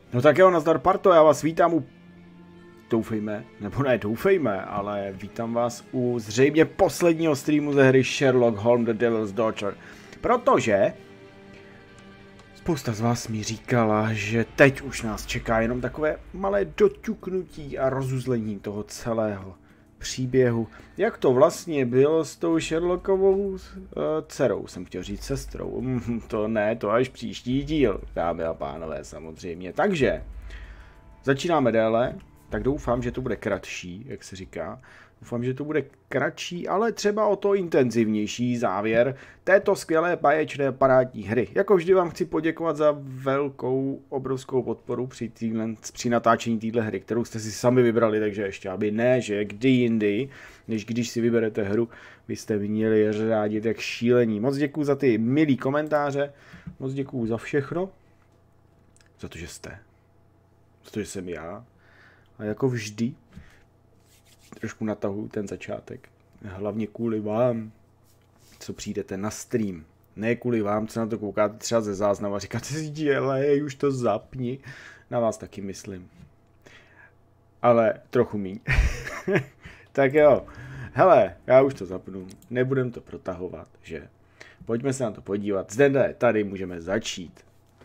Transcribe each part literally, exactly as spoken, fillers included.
No tak jo, nazdar parto, já vás vítám u... Doufejme, nebo ne doufejme, ale vítám vás u zřejmě posledního streamu ze hry Sherlock Holmes The Devil's Daughter. Protože spousta z vás mi říkala, že teď už nás čeká jenom takové malé doťuknutí a rozuzlení toho celého příběhu. Jak to vlastně bylo s tou Sherlockovou uh, dcerou, jsem chtěl říct sestrou. Mm, to ne, to až příští díl, dámy a pánové, samozřejmě. Takže začínáme déle, tak doufám, že to bude kratší, jak se říká. Doufám, že to bude kratší, ale třeba o to intenzivnější závěr této skvělé báječné parádní hry. Jako vždy vám chci poděkovat za velkou, obrovskou podporu při, týhle, při natáčení téhle hry, kterou jste si sami vybrali, takže ještě aby ne, že kdy jindy, než když si vyberete hru, byste měli řádit jak šílení. Moc děkuju za ty milý komentáře, moc děkuju za všechno, za to, že jste, za to, že jsem já. A jako vždy, trošku natahuji ten začátek. Hlavně kvůli vám, co přijdete na stream. Ne kvůli vám, co na to koukáte třeba ze záznamu a říkáte si, dělej, už to zapni. Na vás taky myslím. Ale trochu míň. Tak jo. Hele, já už to zapnu. Nebudem to protahovat, že? Pojďme se na to podívat. Zde, tady můžeme začít.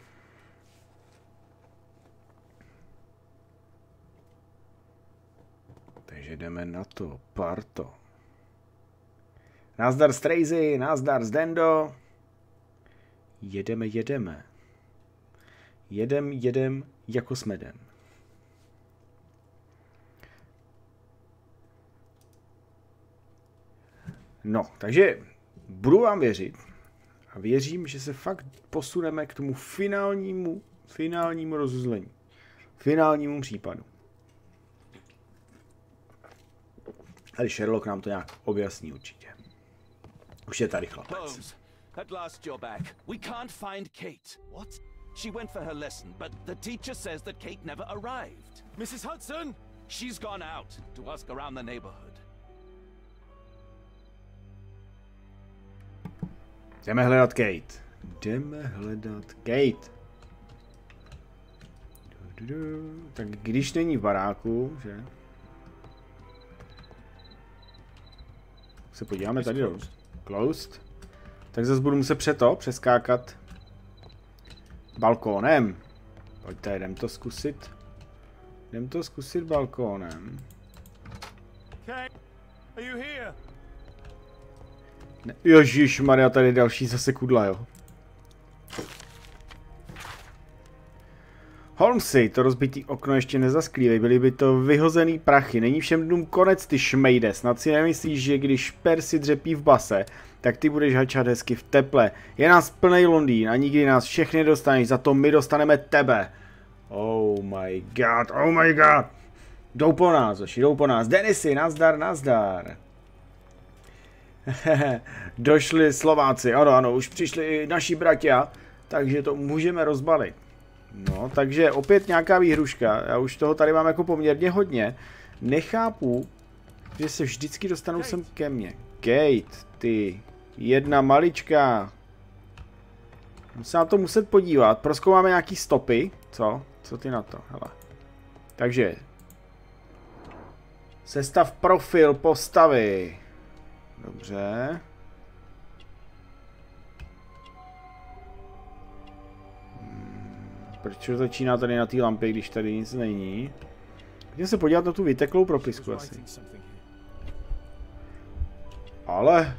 Takže jdeme na to, parto. Nazdar Strejzy, nazdar Zdendo. Jedeme, jedeme. Jedem, jedem jako s medem. No, takže budu vám věřit. A věřím, že se fakt posuneme k tomu finálnímu, finálnímu rozuzlení. Finálnímu případu. Ale Sherlock nám to nějak objasní určitě. Už je tady chlapec. Holmes, at last you're back. We can't find Kate. What? She went for her lesson, but the teacher says that Kate never arrived. Missus Hudson? She's gone out to ask around the neighborhood. Jdeme hledat Kate. Jdeme hledat Kate. Du, du, du. Tak když není v baráku, že? Se podíváme tady do closed. Tak zase budu muset přeto přeskákat balkónem. Pojďte, jdem to zkusit. Jdem to zkusit balkónem. Ne, ježišmarja, tady další zase kudla, jo. Holmesy, to rozbitý okno ještě nezasklívej, byly by to vyhozený prachy, není všem dnům konec, ty šmejde, snad si nemyslíš, že když Percy dřepí v base, tak ty budeš hačat hezky v teple. Je nás plnej Londýn a nikdy nás všechny dostaneš, za to my dostaneme tebe. Oh my god, oh my god. Jdou po nás, Zoši, jdou po nás. Denisy, nazdar, nazdar. Došli Slováci, ano, ano, už přišli i naši bratia, takže to můžeme rozbalit. No, takže opět nějaká výhruška, já už toho tady mám jako poměrně hodně. Nechápu, že se vždycky dostanou sem ke mně. Kate, ty, jedna maličká. Musím na to muset podívat, prozkoumáme nějaký stopy, co? Co ty na to, hele. Takže. Sestav profil postavy. Dobře. Proč to začíná tady na té lampě, když tady nic není? Pojďme se podívat na tu vyteklou propisku asi. Ale...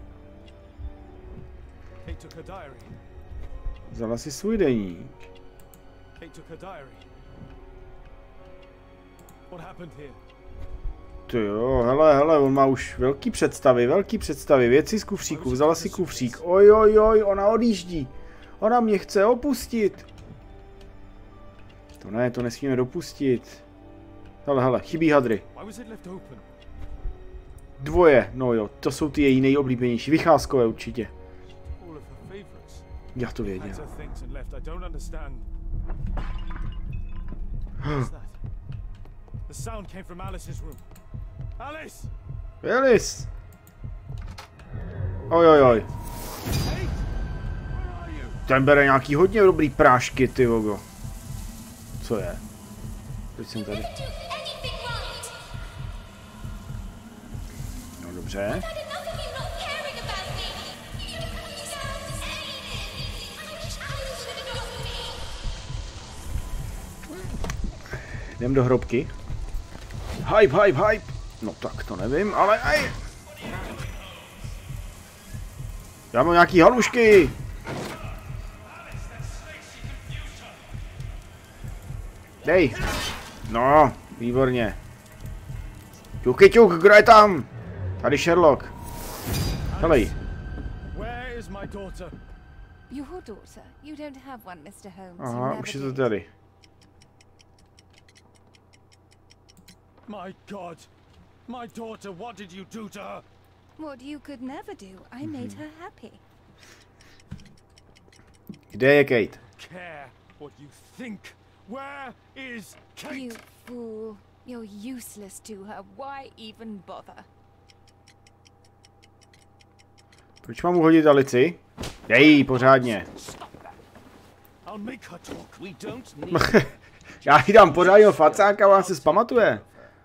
Vzala si svůj deník. Ty jo, hele, hele, on má už velký představy, velký představy, věci z kufříku, vzala si kufřík. Oj, oj, oj, ona odjíždí. Ona mě chce opustit. To ne, to nesmíme dopustit. Hele, hele, chybí hadry. Dvoje, no jo, to jsou ty její nejoblíbenější. Vycházkové určitě. Já to věděl. Alice! Oj, oj, oj. Ten bere nějaký hodně dobrý prášky, ty vogo. co je? Proč jsem tady? No dobře. Jdem do hrobky. Hype, hype, hype. No tak to nevím, ale aj. Já mám nějaký halušky. Dej. No, výborně. Ťuky ťuk, kdo je tam? Tady Sherlock. Helej. Aha, už je to tady. My God, my daughter, what did you do to her? What you could never do. I made her happy. Kde je Kate? Care what you think. Where is Kate? You fool. You're useless to her. Why even bother? Proč mám uhodit Alici? Dej, pořádně. I'll make her talk. We don't need... Já jí dám pořádního facáka a ona se zpamatuje.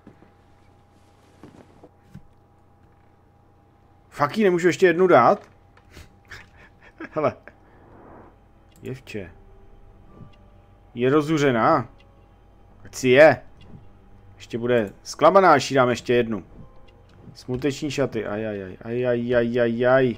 Fakt jí nemůžu ještě jednu dát? Hele. Děvče. Je rozuřená. Ať si je. Ještě bude zklamaná, až jí dám ještě jednu. Smuteční šaty. Ajajaj. Ajajajajaj.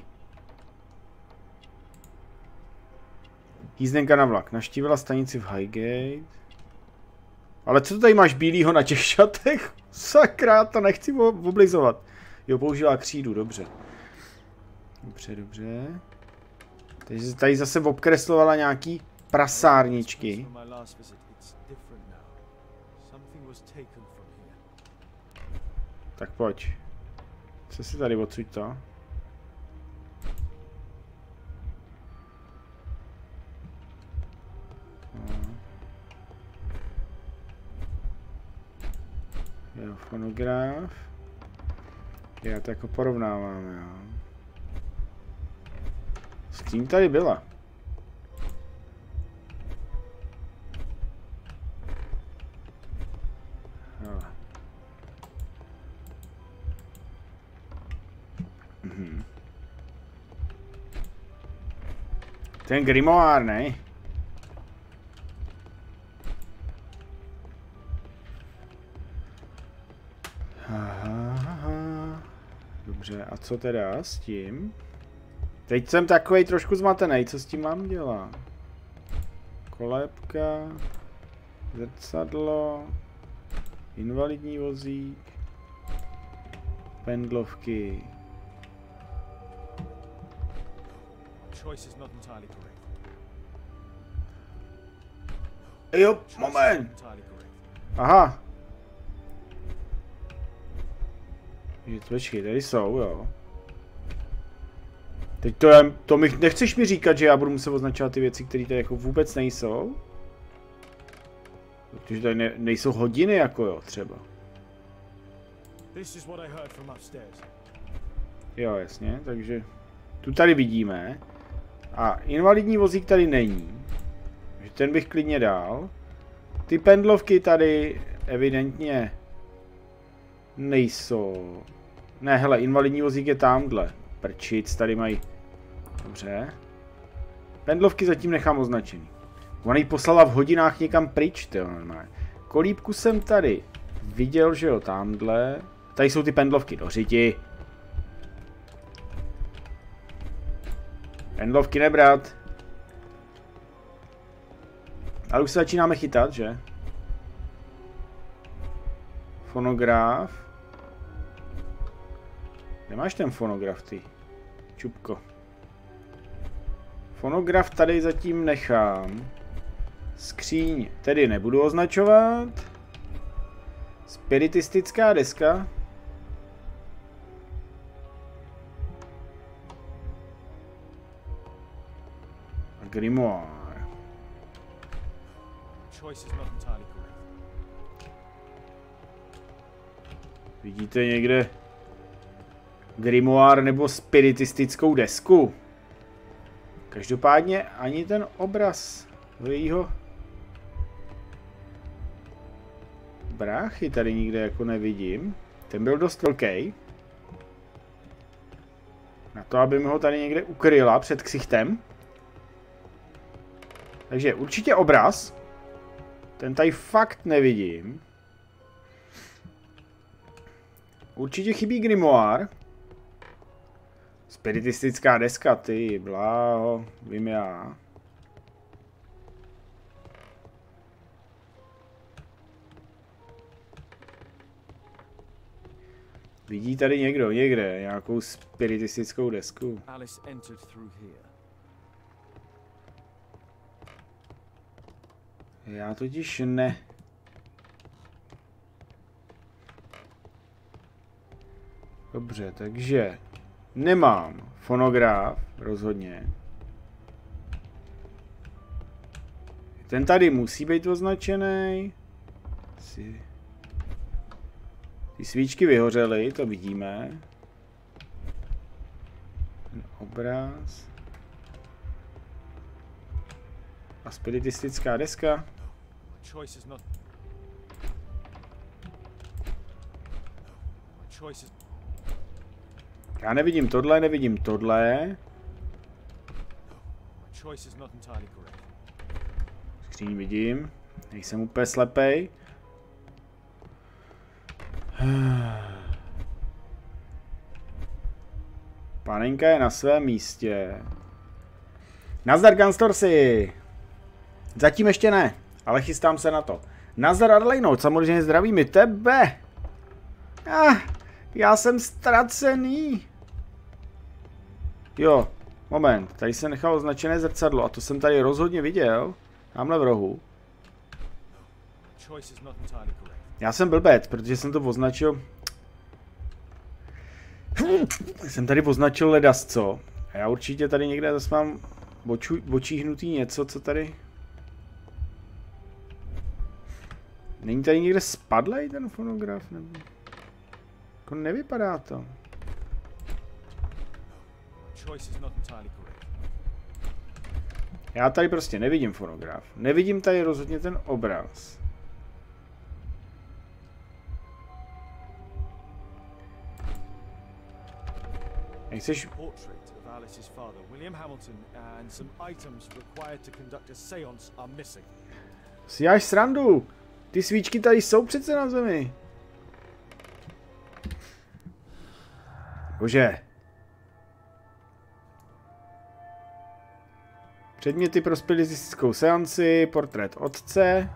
Jízdenka na vlak. Navštívila stanici v Highgate. Ale co tady máš bílýho na těch šatech? Sakra, to nechci oblizovat. Jo, použila křídu, dobře. Dobře, dobře. Takže tady zase obkreslovala nějaký prasárničky. Tak pojď. Co si tady odsud to? Jo, fonograf. Já to jako porovnávám, jo. Skříň tady byla. Hele. Mhm. Ten grimoire, ne? Aha. Dobře, a co teda s tím? Teď jsem takovej trošku zmatený, co s tím mám dělat? Kolébka, zrcadlo, invalidní vozík, pendlovky. Jo, moment! Aha. Počkej, tady jsou, jo. Teď to je, to mi, nechceš mi říkat, že já budu muset označovat ty věci, které tady jako vůbec nejsou? Protože tady ne, nejsou hodiny jako jo, třeba. Jo, jasně, takže tu tady vidíme. A invalidní vozík tady není. Takže ten bych klidně dal. Ty pendlovky tady evidentně nejsou. Ne, hele, invalidní vozík je tamhle. Prčic, tady mají. Dobře. Pendlovky zatím nechám označený. Ona ji poslala v hodinách někam pryč, tyjo, normálně. Kolíbku jsem tady viděl, že jo, tamhle. Tady jsou ty pendlovky do řiti. Pendlovky nebrat. Ale už se začínáme chytat, že? Fonograf. Nemáš ten fonograf, ty čupko. Fonograf tady zatím nechám. Skříň tedy nebudu označovat. Spiritistická deska. Grimoire. Vidíte někde grimoire nebo spiritistickou desku? Každopádně ani ten obraz jejího bráchy tady nikde jako nevidím. Ten byl dost velký. Na to, aby mi ho tady někde ukryla před ksichtem. Takže určitě obraz. Ten tady fakt nevidím. Určitě chybí grimoire. Spiritistická deska, ty bláho, vím já. Vidí tady někdo, někde, nějakou spiritistickou desku. Alice entered through here. Já totiž ne. Dobře, takže nemám fonograf, rozhodně. Ten tady musí být označený. Si... Ty svíčky vyhořely, to vidíme. Ten obraz. A spiritistická deska. Já nevidím tohle, nevidím tohle. Skříň vidím. Nejsem úplně slepej. Panenka je na svém místě. Nazdar, Gunstorsy! Zatím ještě ne, ale chystám se na to. Nazdar, Arlejno, samozřejmě zdravím i tebe. Ah, já jsem ztracený. Jo, moment, tady se nechal označené zrcadlo a to jsem tady rozhodně viděl. Tamhle v rohu. Já jsem blbec, protože jsem to označil. Jsem tady označil ledasco. A já určitě tady někde zase mám očíhnutý něco, co tady... Není tady někde spadlej ten fonograf? Nebo... Jako nevypadá to. Já tady prostě nevidím fonograf. Nevidím tady rozhodně ten obraz. Nechceš... Si děláš srandu. Ty svíčky tady jsou přece na zemi. Bože. Předměty pro spiritistickou seanci, portrét otce.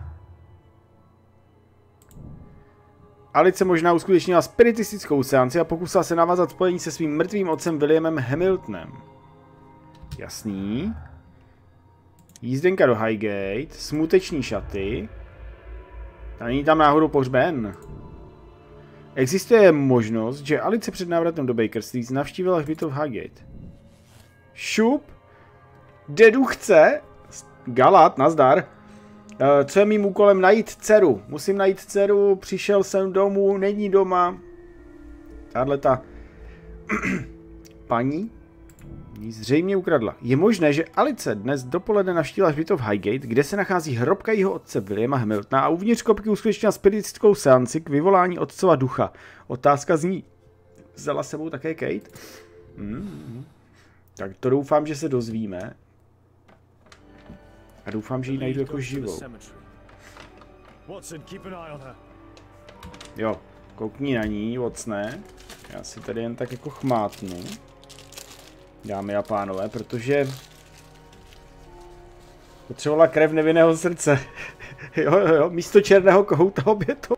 Alice možná uskutečnila spiritistickou seanci a pokusila se navázat spojení se svým mrtvým otcem Williamem Hamiltonem. Jasný. Jízdenka do Highgate, smuteční šaty. A není tam náhodou pohřben. Existuje možnost, že Alice před návratem do Baker Street navštívila hřbitov Highgate. Šup. Dedu chce. Galat, nazdar. Co je mým úkolem? Najít dceru. Musím najít dceru, přišel jsem domů, není doma. Tahle ta paní ji zřejmě ukradla. Je možné, že Alice dnes dopoledne navštívila hřbitov Highgate, kde se nachází hrobka jeho otce Williama Hamiltona a uvnitř kopky uskutečnila spiritistickou seanci k vyvolání otcova ducha. Otázka zní, vzala sebou také Kate? Hmm. Tak to doufám, že se dozvíme. A doufám, že ji najdu jako živou. Jo, koukni na ní, Watsone. Já si tady jen tak jako chmátnu. Dámy a pánové, protože... potřebovala krev nevinného srdce. Jo, jo, jo, místo černého kohouta oběto.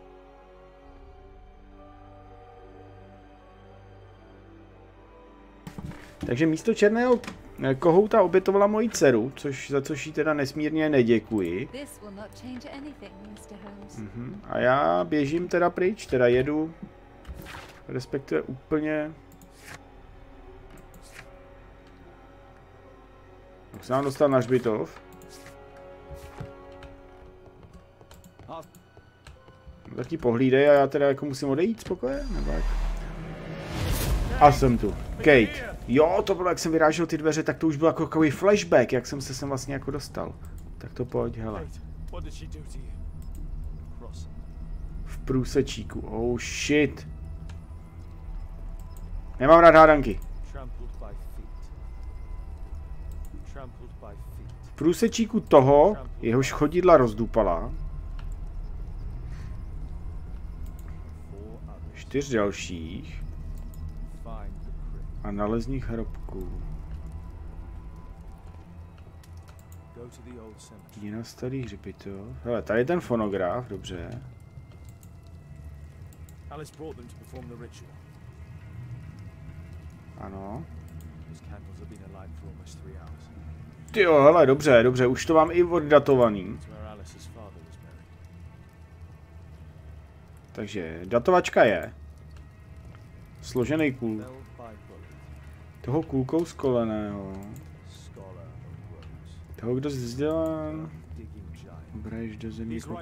Takže místo černého kohouta obětovala moji dceru, což, za což jí teda nesmírně neděkuji. Mhm. A já běžím teda pryč, teda jedu, respektive úplně... Tak se nám dostal na hřbitov. No, tak ti pohlídej a já teda jako musím odejít spokoje, nebo jak? A jsem tu. Kate. Jo, to bylo, jak jsem vyrážel ty dveře, tak to už byl jako takový flashback, jak jsem se sem vlastně jako dostal. Tak to pojď, hele. v průsečíku. Oh shit. Nemám rád hádanky. V průsečíku toho, jehož chodidla rozdupala. Čtyř dalších. A nalezních hrobků. Jdi na starý hřbitov. Hele, tady je ten fonograf, dobře. Ano. Tyjo, hele, dobře, dobře, už to mám i oddatovaný. Takže datovačka je. Složený kůl. Toho kůlkou skoleného. Toho, kdo vzdělán. Brejš do zemí kopa.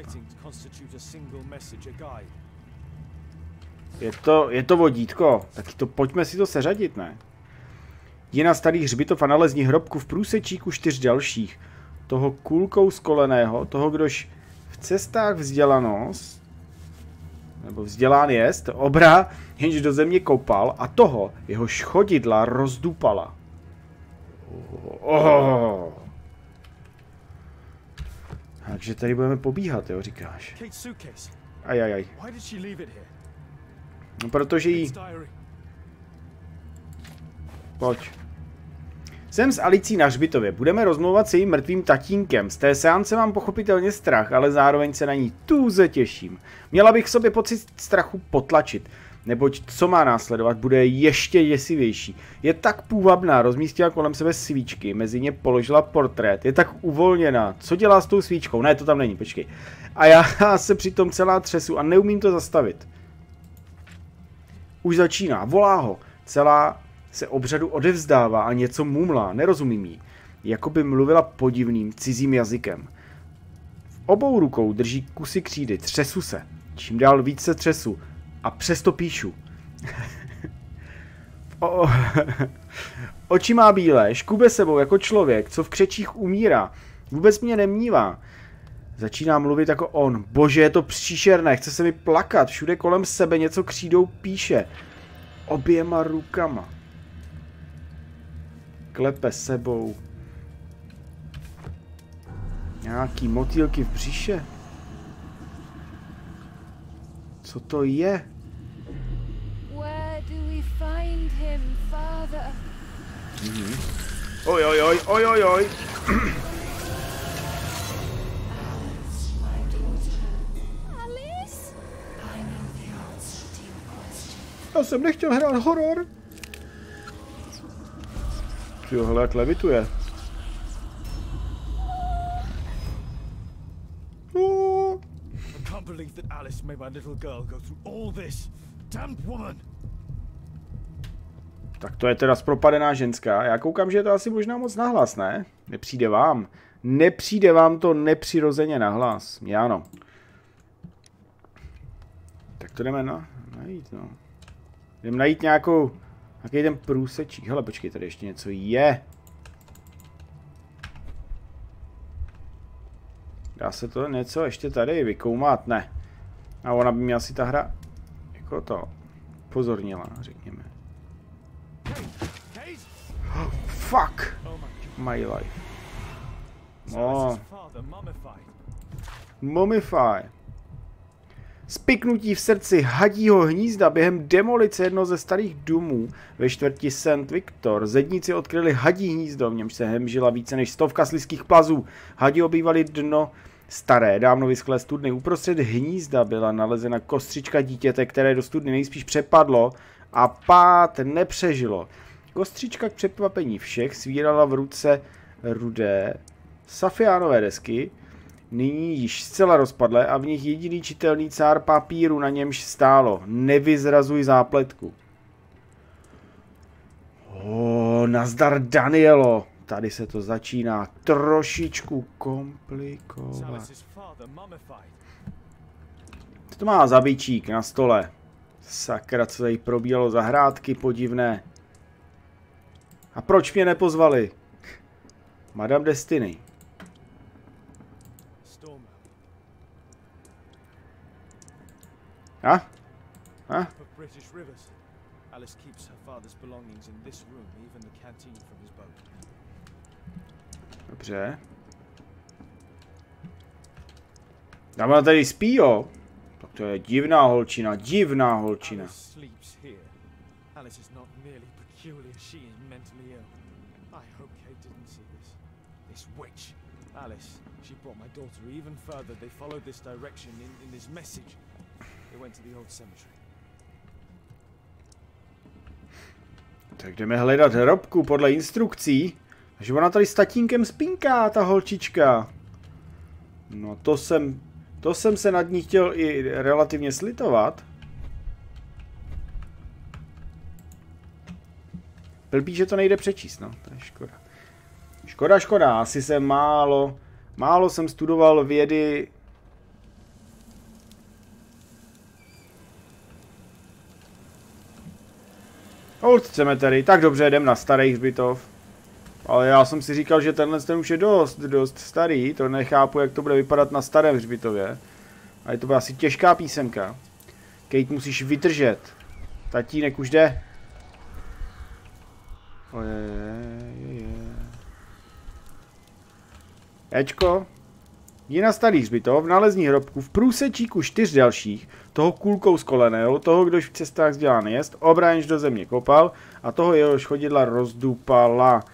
Je to, je to vodítko. Tak to pojďme si to seřadit, ne? Je na starý hřbitov a nalezní hrobku v průsečíku čtyř dalších. Toho kůlkou skoleného, toho, kdož v cestách vzdělanost, nebo vzdělán jest, obra, jenž do země kopal, a toho, jehož chodidla rozdupala. Oh, oh. Takže tady budeme pobíhat, jo, říkáš. Ajajaj. No, protože jí... Pojď. Jsem s Alicí na hřbitově. Budeme rozmlouvat s jejím mrtvým tatínkem. Z té seance mám pochopitelně strach, ale zároveň se na ní tuze těším. Měla bych sobě pocit strachu potlačit, neboť co má následovat, bude ještě děsivější. Je tak půvabná, rozmístila kolem sebe svíčky, mezi ně položila portrét, je tak uvolněná. Co dělá s tou svíčkou? Ne, to tam není, počkej. A já se přitom celá třesu a neumím to zastavit. Už začíná, volá ho. Celá se obřadu odevzdává a něco mumlá, nerozumím jí. Jakoby mluvila podivným, cizím jazykem. V obou rukou drží kusy křídy, třesu se. Čím dál víc se třesu. A přesto píšu. o, oči má bílé, škube sebou jako člověk, co v křečích umírá. Vůbec mě nemnívá. Začíná mluvit jako on. Bože, je to příšerné, chce se mi plakat. Všude kolem sebe něco křídou píše. Oběma rukama. Klepe sebou. Nějaký motýlky v břiše. Co to je? Where do we find him, father? Mhm. Oj, oj, oj, oj, oj, oj. Alice? Já jsem nechtěl hrát horor. Tyhle, jak levituje. Oh. I can't believe that Alice made my little girl go through all this. Damned woman. Tak to je teda zpropadená ženská. Já koukám, že je to asi možná moc nahlas, ne? Nepřijde vám. Nepřijde vám to nepřirozeně nahlas. Já ano. Tak to jdeme na, najít, no. Jdeme najít nějakou... Jaký ten průsečík. Hele, počkej, tady ještě něco je. Dá se to něco ještě tady vykoumat? Ne. A ona by mě asi ta hra jako to pozornila, řekněme. Oh, fuck! My life. Oh. Mumify. Spiknutí v srdci hadího hnízda během demolice jedno ze starých domů ve čtvrti Saint Victor. Zedníci odkryli hadí hnízdo, v němž se hemžila více než stovka slizkých plazů. Hadi obývali dno staré, dávno vyschlé studny. Uprostřed hnízda byla nalezena kostřička dítěte, které do studny nejspíš přepadlo a pád nepřežilo. Kostřička k překvapení všech svírala v ruce rudé safiánové desky, nyní již zcela rozpadlé, a v nich jediný čitelný cár papíru, na němž stálo: nevyzrazuj zápletku. O, nazdar, Danielo. Tady se to začíná trošičku komplikovat. Co to má za bičík na stole? Sakra, co tady probíhalo zahrádky podivné. A proč mě nepozvali? Madame Destiny. A? A? Of British rivers. Alice keeps her father's belongings in this room, even the canteen from his boat. Dobře. A ona tady spí, jo? Tak to je divná holčina, divná holčina. Alice sleeps here. Alice is not merely peculiar, she is mentally ill. I hope Kate didn't see this. This witch. Alice, she brought my daughter even further. They followed this direction in, in this message. They went to the old cemetery. Tak jdeme hledat hrobku podle instrukcí. Takže ona tady s tatínkem spinká, ta holčička. No to jsem, to jsem se nad ní chtěl i relativně slitovat. Blbý, že to nejde přečíst, no, to je škoda. Škoda, škoda, asi jsem málo, málo jsem studoval vědy. Old Cemetery, tak dobře, jdem na starý hřbitov. Ale já jsem si říkal, že tenhle ten už je dost, dost starý, to nechápu, jak to bude vypadat na starém hřbitově. A je to bude asi těžká písemka. Kate, musíš vydržet. Tatínek už jde. Ojejeje. Ečko. Jdi na starý hřbitov, nalezní hrobku v průsečíku čtyř dalších, toho kůlkou skoleného, toho, kdož v cestách vzdělán jest, obráněž do země kopal a toho jehož chodidla rozdupala.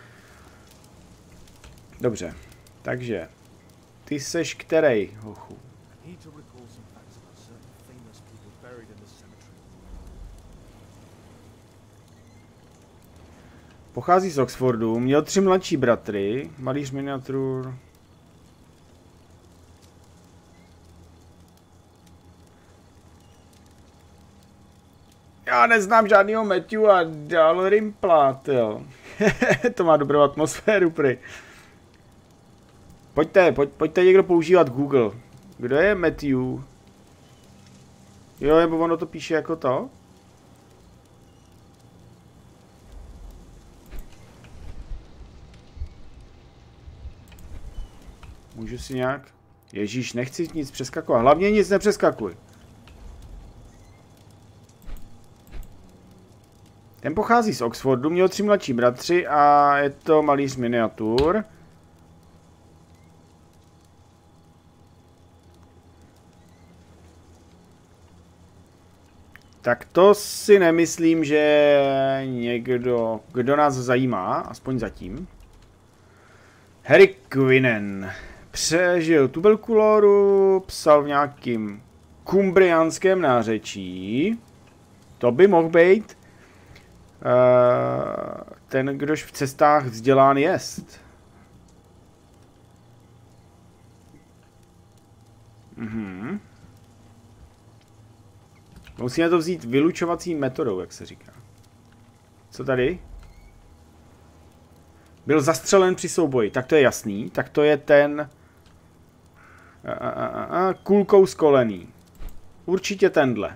Dobře, takže ty seš kterej, hochu? Pochází z Oxfordu, měl tři mladší bratry, malíř miniatur. Já neznám žádnýho Matthew a Dalrympla, jo. To má dobrou atmosféru, prý. Pojďte, pojď, pojďte někdo používat Google. Kdo je Matthew? Jo, nebo ono to píše jako to? Můžu si nějak... Ježíš, nechci nic přeskakovat. Hlavně nic nepřeskakuj. Ten pochází z Oxfordu, měl tři mladší bratři a je to malíř miniatur. Tak to si nemyslím, že někdo, kdo nás zajímá, aspoň zatím. Harry Quinnen. Přežil tuberkulóru, psal v nějakým kumbriánském nářečí. To by mohl být uh, ten, kdož v cestách vzdělán jest. Mhm. Musíme to vzít vylučovací metodou, jak se říká. Co tady? Byl zastřelen při souboji, tak to je jasný. Tak to je ten... A, a, a, a, kulkou skolený. Určitě tenhle.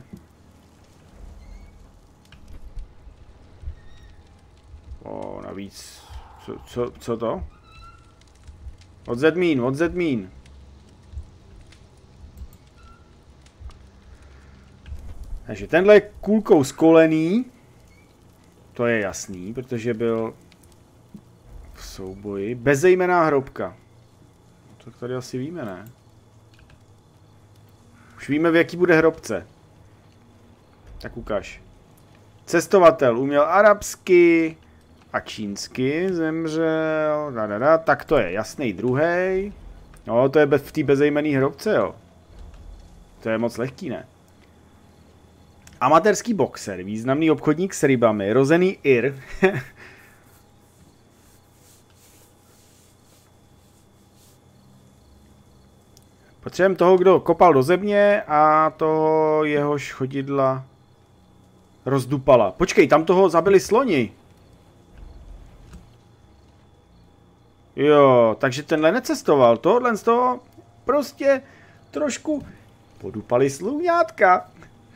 O, navíc... Co, co, co to? Od Zedmín, od Zedmín. Takže tenhle je kulkou skolený. To je jasný, protože byl v souboji. Bezejmenná hrobka. To tady asi víme, ne? Už víme, v jaký bude hrobce. Tak ukaž. Cestovatel uměl arabsky a čínsky, zemřel. Da, da, da. Tak to je jasný druhý. No, to je v té bezejmenné hrobce, jo. To je moc lehký, ne? Amatérský boxer, významný obchodník s rybami, rozený Ir. Potřebujeme toho, kdo kopal do země a toho jehož chodidla rozdupala. Počkej, tam toho zabili sloni. Jo, takže tenhle necestoval. Tohle z toho prostě trošku podupali sluňátka.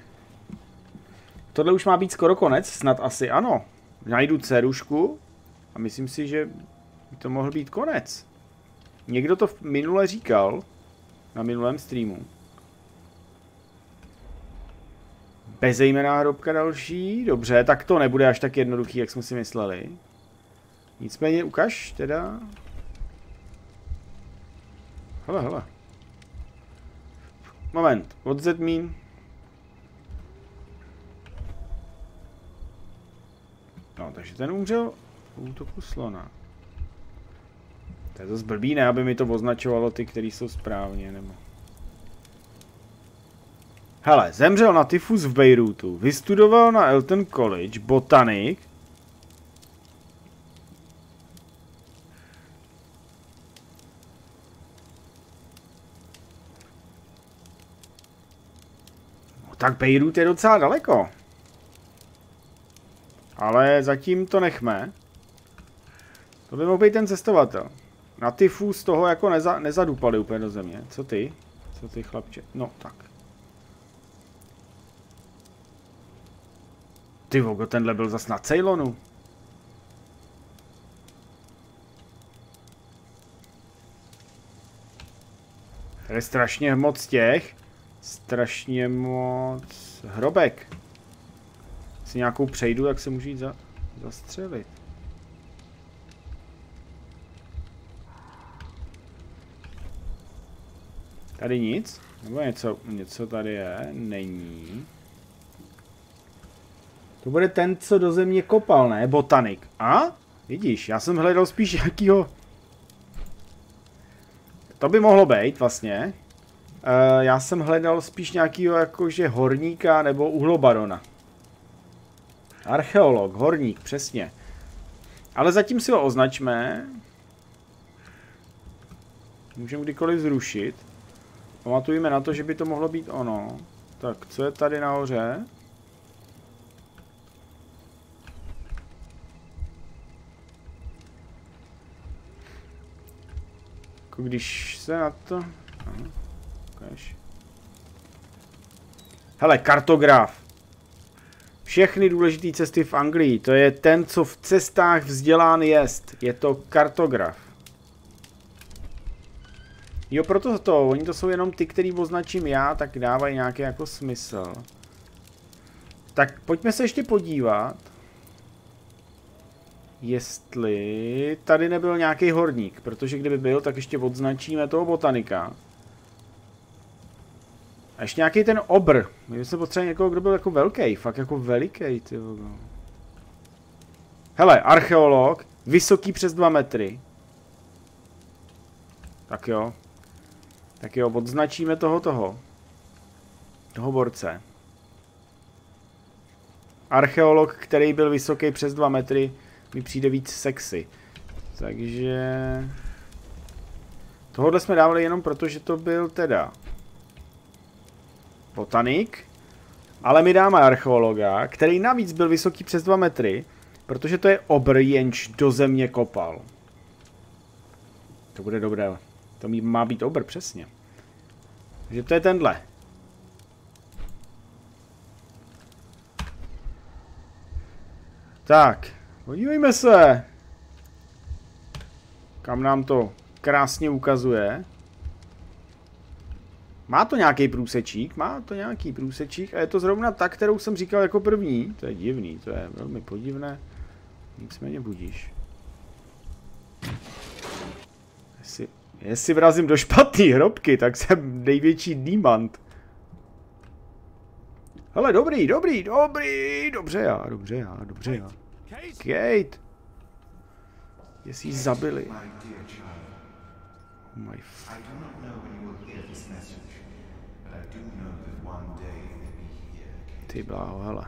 Tohle už má být skoro konec, snad asi ano. Najdu dcerušku a myslím si, že by to mohl být konec. Někdo to minule říkal na minulém streamu. Bezejmenná hrobka další. Dobře, tak to nebude až tak jednoduchý, jak jsme si mysleli. Nicméně ukaž teda. Hele, hele. Moment, what does that mean? No, takže ten umřel v útoku slona. To je to zblbý, ne, aby mi to označovalo ty, který jsou správně, nebo... Hele, zemřel na tyfus v Bejrútu, vystudoval na Elton College, botanik. No tak Bejrút je docela daleko. Ale zatím to nechme. To by mohl být ten cestovatel. Na tyfus toho jako neza, nezadupali úplně do země. Co ty? Co ty, chlapče? No, tak. Ty vogo, tenhle byl zas na Ceylonu. Tady je strašně moc těch. Strašně moc hrobek. Si nějakou přejdu, tak se můžu jít za, zastřelit. Tady nic? Nebo něco, něco tady je? Není. To bude ten, co do země kopal, ne? Botanik. A? Vidíš, já jsem hledal spíš jakýho... To by mohlo být vlastně. Uh, já jsem hledal spíš nějakýho jakože horníka nebo uhlobarona. Archeolog, horník, přesně. Ale zatím si ho označme. Můžeme kdykoliv zrušit. Pamatujeme na to, že by to mohlo být ono. Tak, co je tady nahoře? Jako když se na to... Aha, ukáž. Hele, kartograf. Všechny důležité cesty v Anglii. To je ten, co v cestách vzdělán jest. Je to kartograf. Jo, proto to. Oni to jsou jenom ty, který označím já, tak dávají nějaký jako smysl. Tak pojďme se ještě podívat. Jestli tady nebyl nějaký horník. Protože kdyby byl, tak ještě odznačíme toho botanika. A ještě nějaký ten obr. My jsme potřebovali někoho, kdo byl jako velký. Fakt jako veliký, ty vogo. Hele, archeolog. Vysoký přes dva metry. Tak jo. Tak jo, odznačíme toho toho. Toho borce. Archeolog, který byl vysoký přes dva metry, mi přijde víc sexy. Takže... Tohle jsme dávali jenom proto, že to byl teda... botanik. Ale my dáme archeologa, který navíc byl vysoký přes dva metry, protože to je obr, jenž do země kopal. To bude dobré. To má být obr, přesně. Takže to je tenhle. Tak, podívejme se. Kam nám to krásně ukazuje. Má to nějaký průsečík, má to nějaký průsečík a je to zrovna ta, kterou jsem říkal jako první. To je divný, to je velmi podivné. Nicméně budíš. Jestli, jestli vrazím do špatný hrobky, tak jsem největší dímant. Hele, dobrý, dobrý, dobrý, dobře já, dobře já, dobře já. Kate! Jestli jí zabili. Oh my f... Ty bláho, hele.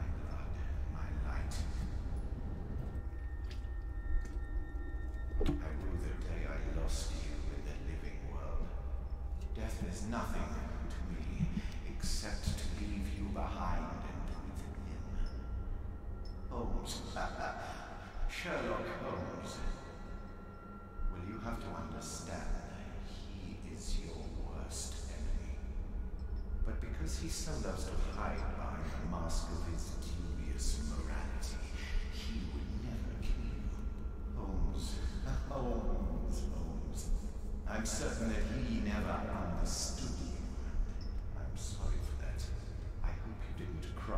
Sherlock Holmes, well, you have to understand he is your worst enemy. But because he so loves to hide behind the mask of his dubious morality, he would never kill you. Holmes, Holmes, Holmes. I'm certain that he never understood you. I'm sorry for that. I hope you didn't cry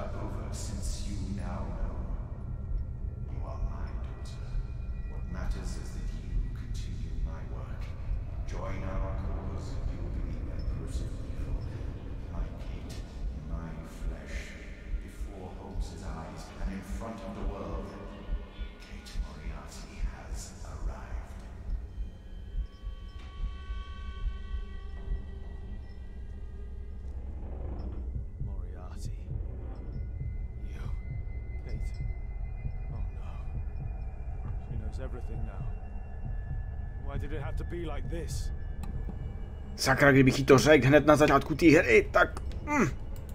are over since you now know. You are my daughter. What matters is that you continue my work. Join our cause and you will be the empress of evil. My Kate, my flesh, before Holmes's eyes and in front of the world. Kate Moriarty has arrived. Moriarty. You. Kate. Oh no. She knows everything now. Why did it have to be like this? Sakra, kdybych jí to řekl hned na začátku té hry, tak... Mm.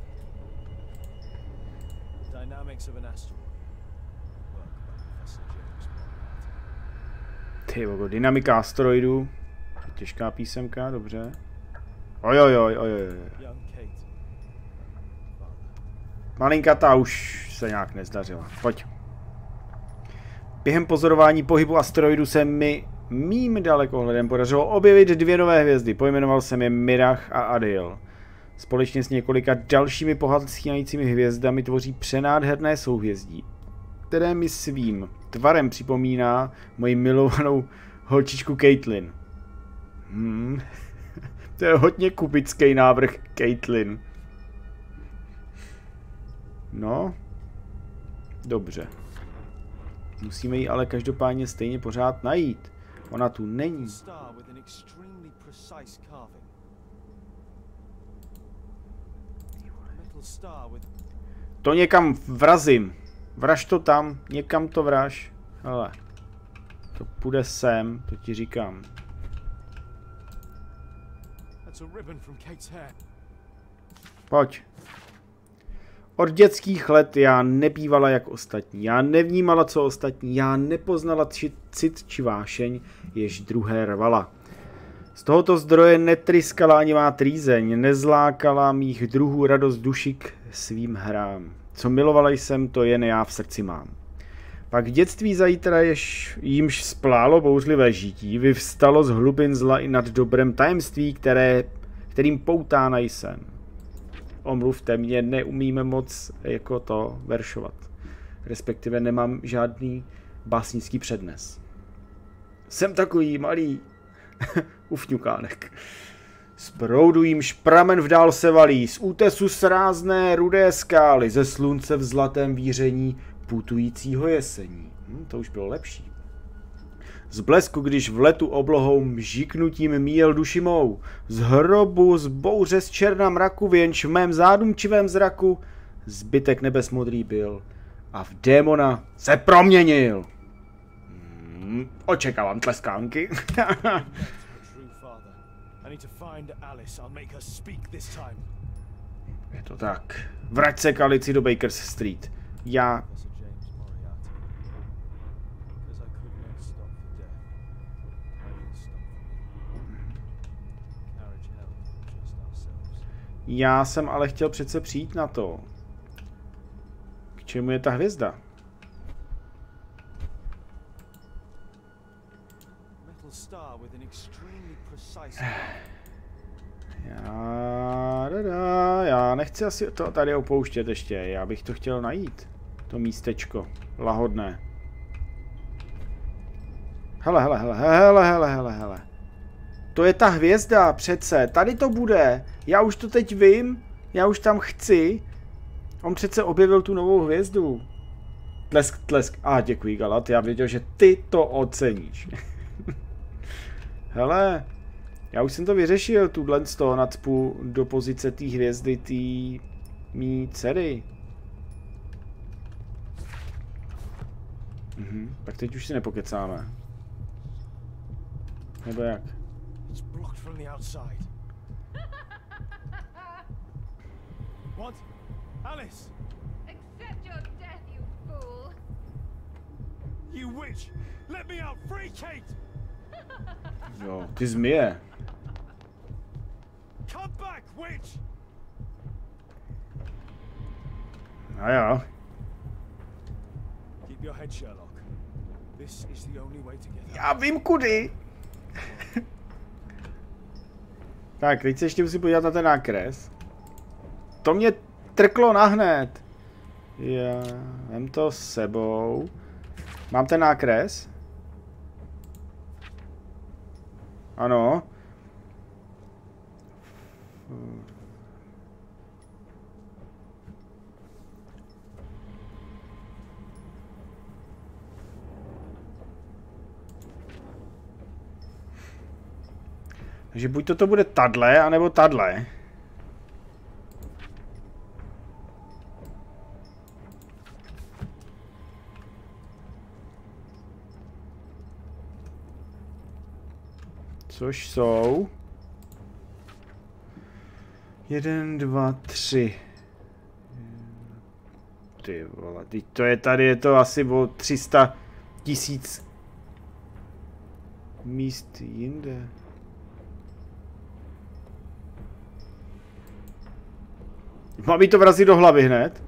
Dynamics of an asteroid. Work by Professor James Moriarty. Ty vogo, dynamika asteroidů. Těžká písemka, dobře. Ojojoj, ojojoj. Young Kate. Malinkatá už se nějak nezdařila. Pojď. Během pozorování pohybu asteroidu se mi mým dalekohledem podařilo objevit dvě nové hvězdy. Pojmenoval jsem je Mirach a Adil. Společně s několika dalšími pohasínajícími hvězdami tvoří přenádherné souhvězdí, které mi svým tvarem připomíná moji milovanou holčičku Caitlin. Hmm. To je hodně kubický návrh Caitlin. No. Dobře. Musíme ji ale každopádně stejně pořád najít. Ona tu není. To někam vrazím. Vraž to tam, někam to vraž. Hele. To půjde sem, to ti říkám. Pojď. Od dětských let já nebývala jak ostatní. Já nevnímala, co ostatní. Já nepoznala či, cit či vášeň, jež druhé rvala. Z tohoto zdroje netryskala ani má trýzeň, nezlákala mých druhů radost duši k svým hrám. Co milovala jsem, to jen já v srdci mám. Pak v dětství zajtra, jež jímž splálo bouřlivé žití, vyvstalo z hlubin zla i nad dobrem tajemství, které, kterým poutána jsem. Omluvte mě, neumíme moc jako to veršovat. Respektive nemám žádný básnický přednes. Jsem takový malý ufňukánek. Z proudu jímž pramen vdál se valí, z útesu srázné rudé skály, ze slunce v zlatém víření putujícího jesení. Hm, to už bylo lepší. Z blesku, když v letu oblohou mžiknutím míjel duši mou, z hrobu, z bouře, z černa mraku, věnč v mém zádumčivém zraku, zbytek nebes modrý byl a v démona se proměnil. Hmm, očekávám tleskánky. Je to tak. Vrať se k Alici do Bakers Street. Já... Já jsem ale chtěl přece přijít na to. K čemu je ta hvězda? Já, dada, já nechci asi to tady opouštět ještě. Já bych to chtěl najít. To místečko. Lahodné. Hele, hele, hele, hele, hele, hele, hele. To je ta hvězda přece. Tady to bude. Já už to teď vím. Já už tam chci. On přece objevil tu novou hvězdu. Tlesk, tlesk. A ah, děkuji, Galat. Já věděl, že ty to oceníš. Hele. Já už jsem to vyřešil. Tuhle z toho nacpu do pozice té hvězdy té mý dcery. Mhm. Tak teď už si nepokecáme. Nebo jak? It's blocked from the outside. What? Alice! Accept your death, you fool! You witch! Let me out! Free Kate! Jo, ty zmije. Come back, witch! A jo. Keep your head, Sherlock. This is the only way to get out. Já vím kudy. Tak, teď se ještě musím podívat na ten nákres. To mě trklo nahned. Já vem to s sebou. Mám ten nákres? Ano. Takže buď to, to bude tadle, anebo tadle. Což jsou... Jeden, dva, tři. Ty vole, teď to je tady, je to asi o tři sta tisíc míst jinde. Má mi to vrazit do hlavy hned?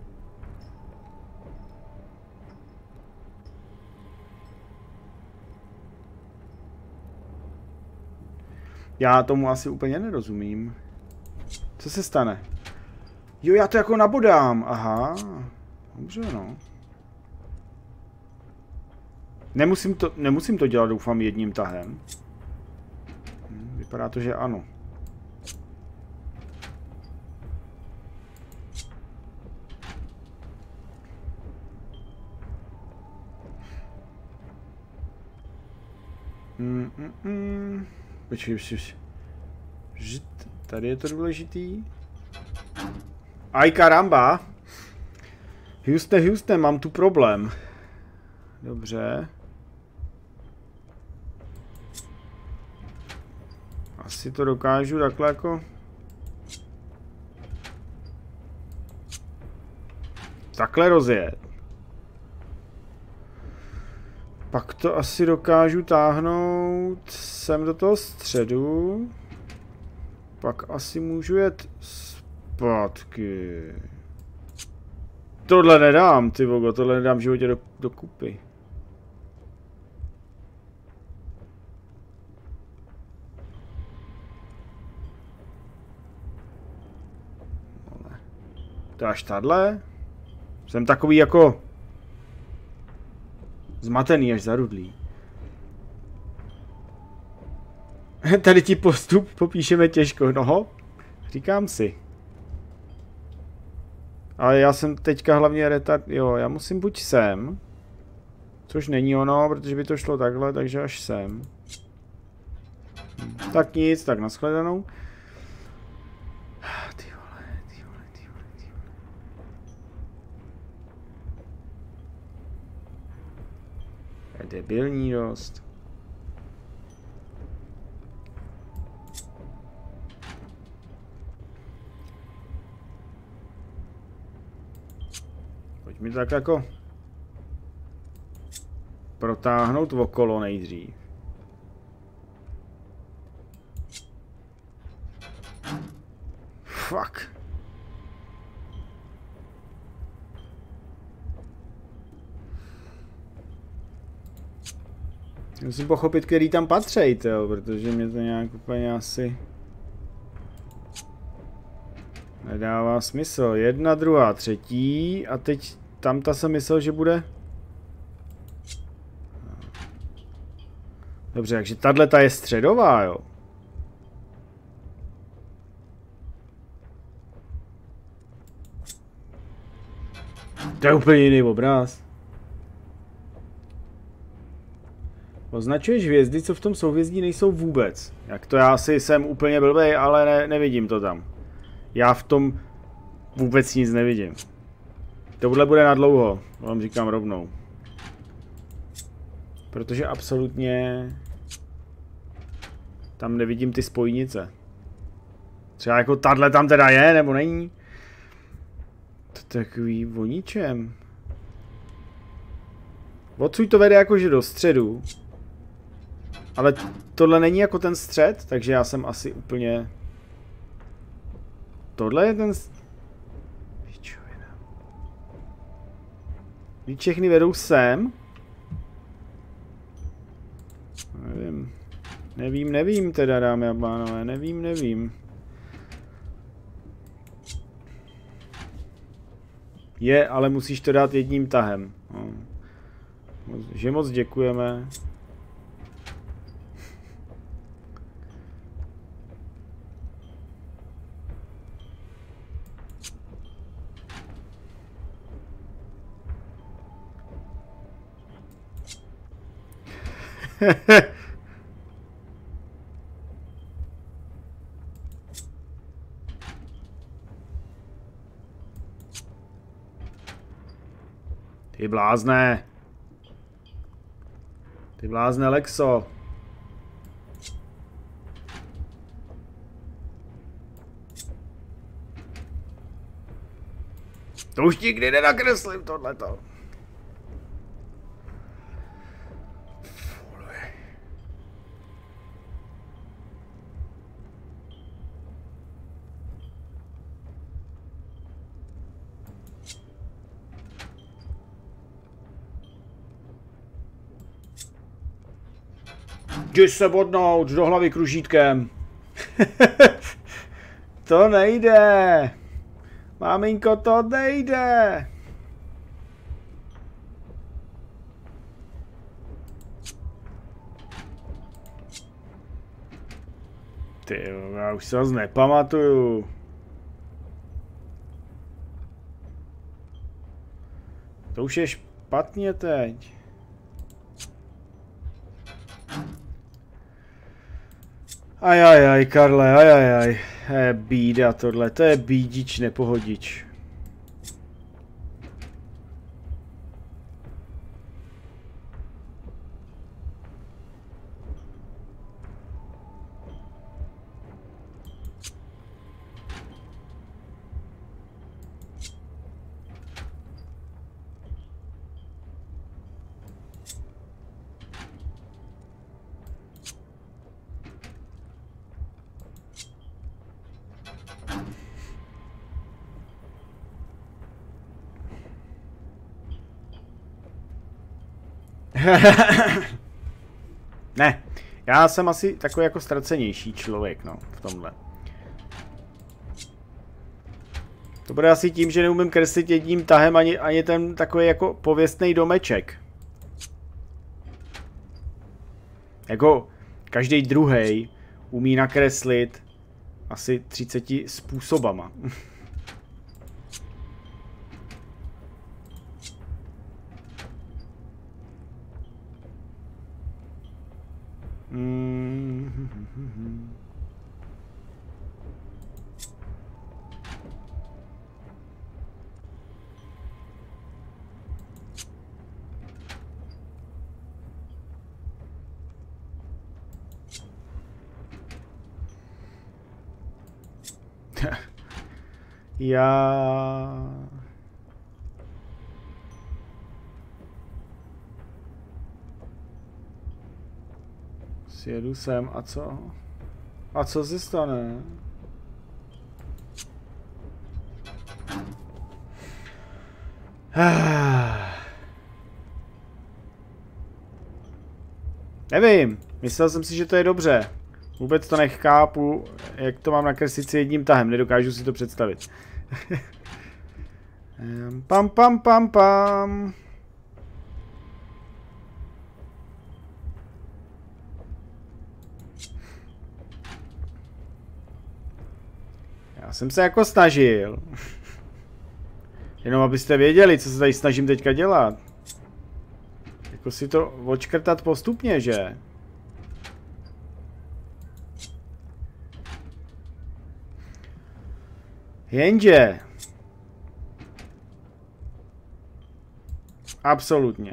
Já tomu asi úplně nerozumím. Co se stane? Jo, já to jako nabodám. Aha. Dobře, no. Nemusím to, nemusím to dělat, doufám, jedním tahem. Hm, vypadá to, že ano. Mm, mm, mm. Počkej, počkej. Žit, tady je to důležitý. Aj karamba. Houston, Houston, mám tu problém. Dobře. Asi to dokážu takhle jako... Takhle rozjet. Pak to asi dokážu táhnout sem do toho středu. Pak asi můžu jet zpátky. Tohle nedám, ty vogo, tohle nedám v životě do, do kupy. To až tadle? Jsem takový jako... Zmatený až zarudlý. Tady ti postup popíšeme těžko, noho. Říkám si. Ale já jsem teďka hlavně retard... Jo, já musím buď sem. Což není ono, protože by to šlo takhle, takže až sem. Tak nic, tak nashledanou. Ty vole, ty vole, ty vole, ty vole. Je debilní dost. Pojď mi tak jako protáhnout okolo nejdřív. Fuck. Musím pochopit, který tam patří, to, protože mě to nějak úplně asi nedává smysl. Jedna, druhá, třetí a teď tam ta jsem myslel, že bude... Dobře, takže tato je středová, jo. To je úplně jiný obraz. Označuješ hvězdy, co v tom souhvězdí nejsou vůbec. Jak to já asi jsem úplně blbej, ale ne, nevidím to tam. Já v tom vůbec nic nevidím. Tohle bude na dlouho, vám říkám rovnou. Protože absolutně tam nevidím ty spojnice. Třeba jako tahle tam teda je, nebo není? To je takový o ničem. Odsud to vede jakože do středu. Ale tohle není jako ten střed, takže já jsem asi úplně... Tohle je ten... Víš, všechny vedou sem? Nevím. Nevím, nevím teda, dámy a pánové, nevím, nevím. Je, ale musíš to dát jedním tahem. No. Že moc děkujeme. Ty blázne. Ty blázne, Lexo. To už nikdy nenakreslím tohleto. Jdi se bodnout do hlavy kružítkem. To nejde. Maminko, to nejde. Ty, já už se vás nepamatuju. To už je špatně teď. Ajajaj, Karle, ajajaj. To je bída tohle, to je bídič, nepohodič. Ne, já jsem asi takový jako ztracenější člověk, no, v tomhle. To bude asi tím, že neumím kreslit jedním tahem ani, ani ten takový jako pověstný domeček. Jako každý druhý umí nakreslit asi třiceti způsobama. Mm-hmm. Já... Jedu sem a co? A co se stane? Nevím, myslel jsem si, že to je dobře. Vůbec to nechápu, jak to mám nakreslit si jedním tahem, nedokážu si to představit. Pam pam pam pam. Já jsem se jako snažil. Jenom abyste věděli, co se tady snažím teďka dělat. Jako si to odškrtat postupně, že? Jenže... Absolutně.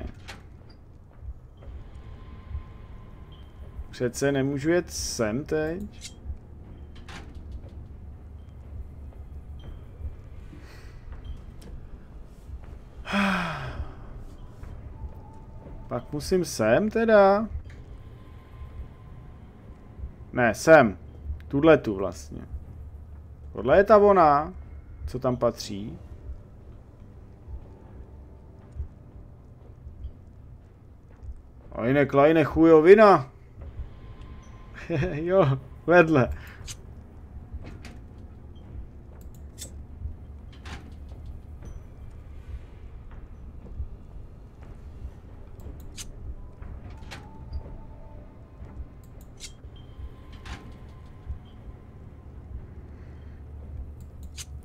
Přece nemůžu jet sem teď. Pak musím sem teda. Ne, sem. Tuhle tu vlastně. Tohle je ta ona, co tam patří. Eine kleine chujovina. Jo, vedle.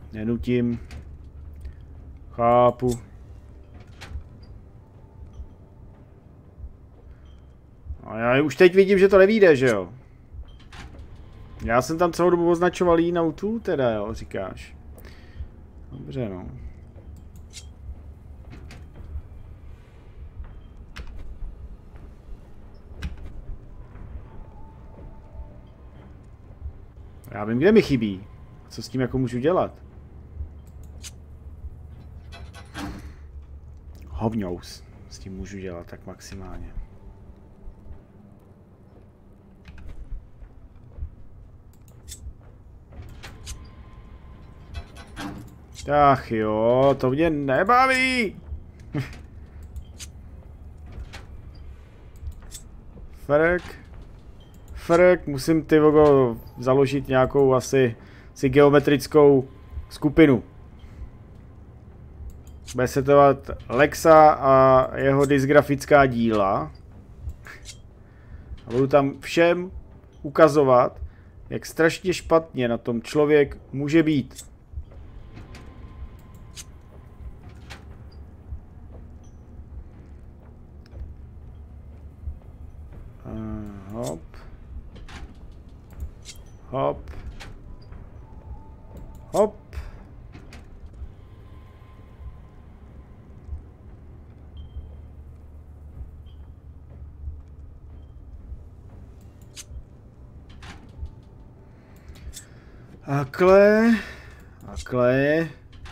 Nenutím. Chápu. A já už teď vidím, že to nevíde, že jo? Já jsem tam celou dobu označoval jinou tu, teda jo, říkáš. Dobře, no. Já vím, kde mi chybí. Co s tím jako můžu dělat? Hovňous. S tím můžu dělat tak maximálně. Ach jo, to mě nebaví. Frk. Frk, musím ty vogo založit nějakou asi si geometrickou skupinu. Bude se to jmenovat Lexa a jeho dysgrafická díla. A budu tam všem ukazovat, jak strašně špatně na tom člověk může být. Uh, hop. Hop. Hop. Akle. Akle.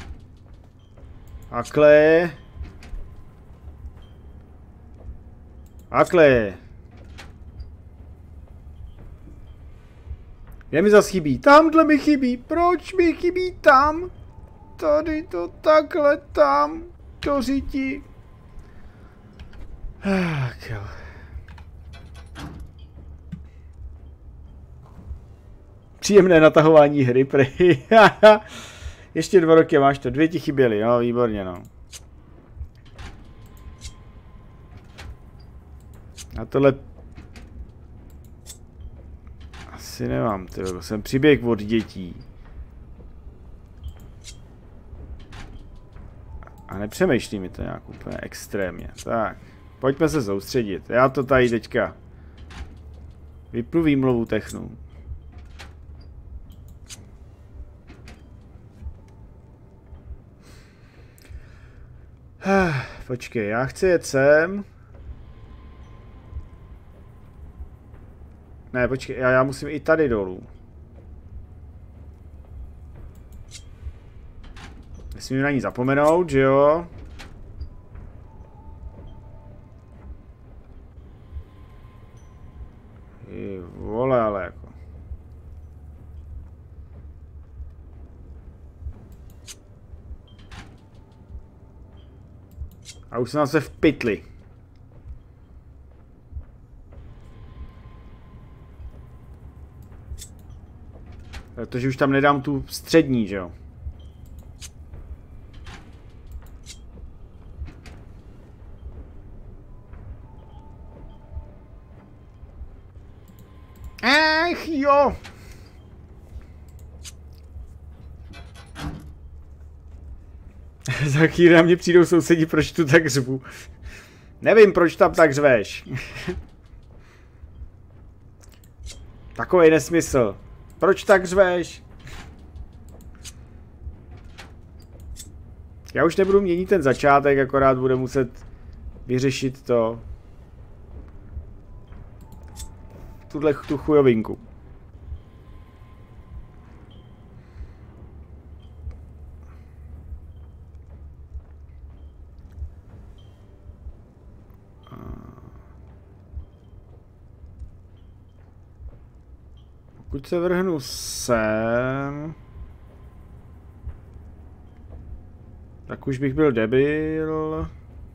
Akle. Akle. Kde mi zas chybí? Tamhle mi chybí. Proč mi chybí tam? Tady to takhle, tam. Do řiti. Tak jo. Příjemné natahování hry, prej. Ještě dva roky máš to. Dvě ti chyběly, no výborně, no. A tohle... Asi nemám, tyjo. Jsem příběh od dětí. A nepřemýšlí mi to nějak úplně extrémně. Tak, pojďme se soustředit. Já to tady teďka vypnu výmluvu technu. Počkej, já chci jet sem. Ne, počkej, já, já musím i tady dolů. Nesmím na ní zapomenout, že jo? Ty vole, ale jako. A už jsem zase v pytli. Protože už tam nedám tu střední, že jo? Ech jo! Za chvíli na mě přijdou sousedí, proč tu tak řvu. Nevím, proč tam tak řveš. Takový nesmysl. Proč tak řveš? Já už nebudu měnit ten začátek, akorát bude muset vyřešit to. Tuhle tu chujovinku. Pokud se vrhnu sem, tak už bych byl debil.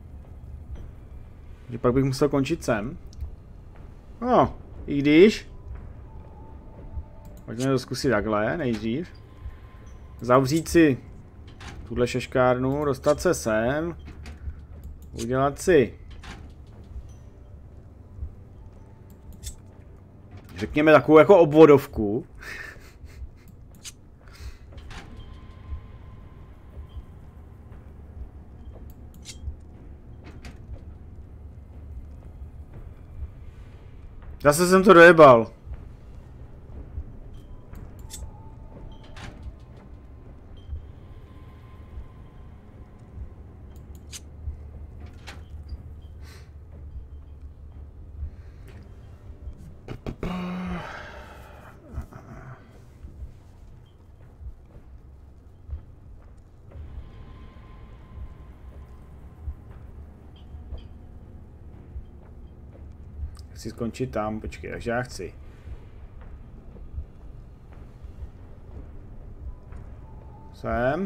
Že pak bych musel končit sem. No, i když. Pojďme to zkusit takhle, nejdřív. Zavřít si tuhle šeškárnu, dostat se sem. Udělat si, řekněme, takovou jako obvodovku. Zase jsem to dojebal. Chci skončit tam, počkej, takže já chci. Sem.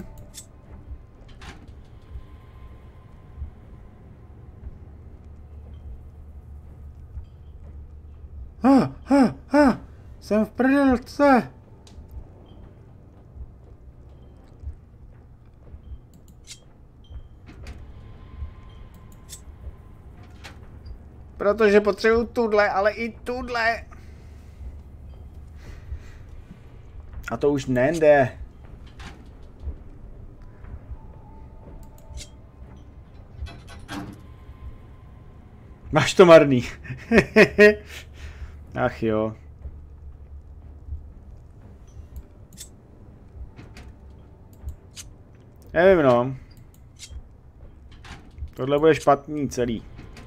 Ha, ha, ha, jsem v prdelce. Protože potřebuju tudle, ale i tudle. A to už nejde. Máš to marný. Ach jo. Nevím no. Tohle bude špatný celý.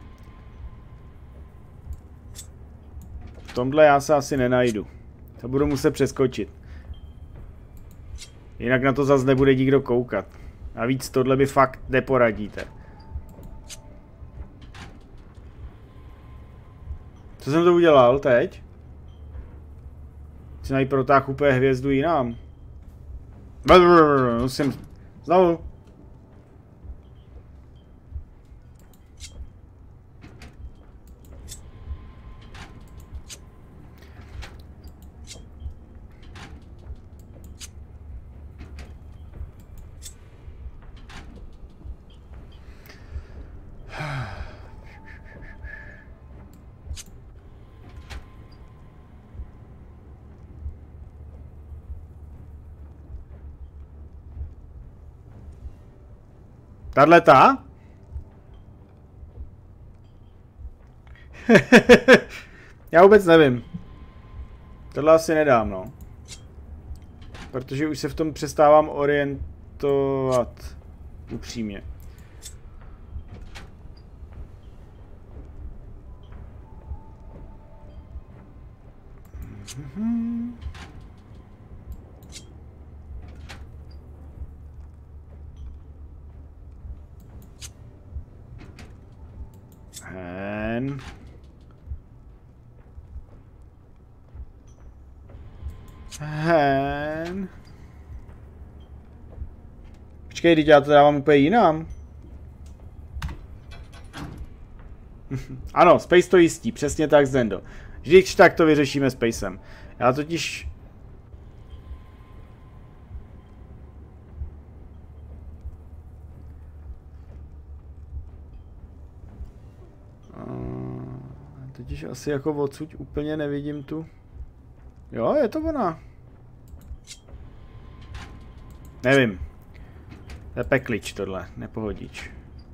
V tomhle já se asi nenajdu. To budu muset přeskočit. Jinak na to zase nebude nikdo koukat. A víc tohle by fakt neporadíte. Co jsem to udělal teď? Chci najít protáh úplně hvězdu jinam. Musím... Znovu. Tahleta? Já vůbec nevím. Tohle asi nedám, no. Protože už se v tom přestávám orientovat. Upřímně. Mhm. Hen. Hen. Počkej, teď já to dávám úplně jinam. Ano, Space to jistí, přesně tak, Zendo. Vždyť tak to vyřešíme Spacem. Já totiž... Totiž asi jako odsud úplně nevidím tu. Jo, je to ona. Nevím. To je peklič tohle, nepohodíč.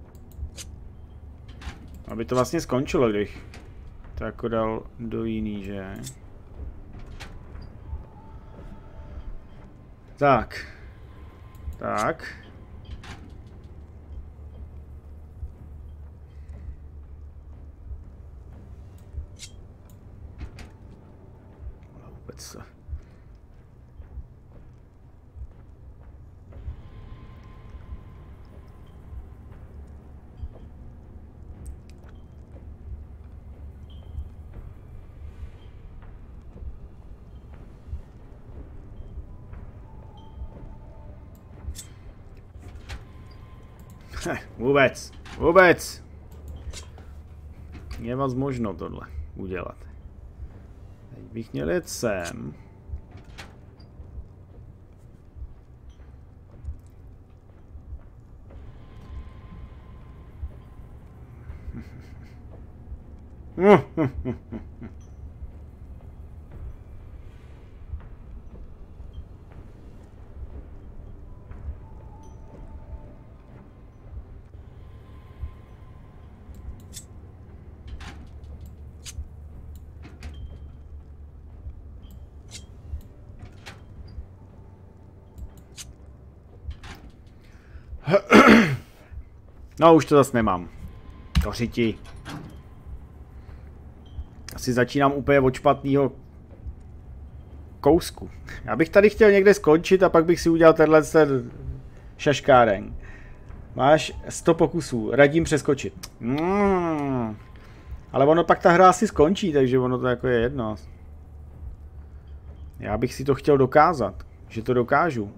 Aby to vlastně skončilo, když to jako dal do jiný, že? Tak. Tak. Vůbec. Vůbec, vůbec. Je vás možno tohle udělat. Teď bych měl jet sem. No, už to zase nemám. Kořiti. Asi začínám úplně od špatného kousku. Já bych tady chtěl někde skončit a pak bych si udělal tenhle ten šaškáren. Máš sto pokusů, radím přeskočit. Mm. Ale ono pak ta hra asi skončí, takže ono to jako je jedno. Já bych si to chtěl dokázat, že to dokážu.